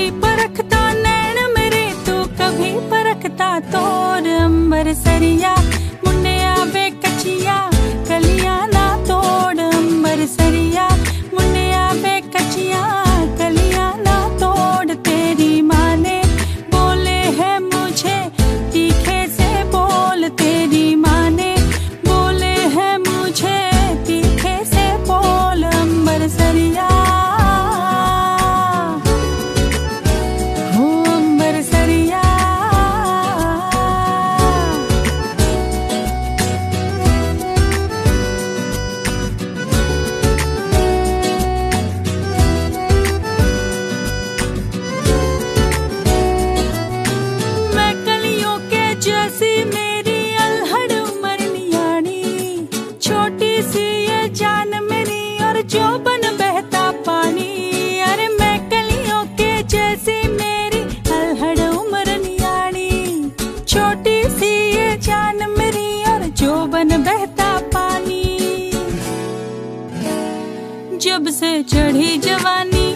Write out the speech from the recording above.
परखता नैन मेरे तू कभी परखता तोर अंबर सरिया मुन्निया वे कचिया कलियां ना तोड़ अंबर सरिया मुन्निया वे कचिया कलियां ना तोड़। तेरी माँ ने बोले है मुझे तीखे से बोल, तेरी माँ ने बोले है मुझे तीखे से बोल अंबर सरिया हो अंबर सरिया। मैं कलियों के जैसी मेरी अल्हड़ उमर नियानी, छोटी सी ये जान मेरी और जोबन बहता पानी। अरे मैं कलियों के जैसी मेरी अल्हड़ उमर नियानी, छोटी सी ये जान मेरी और जोबन बहता पानी। जब से चढ़ी जवानी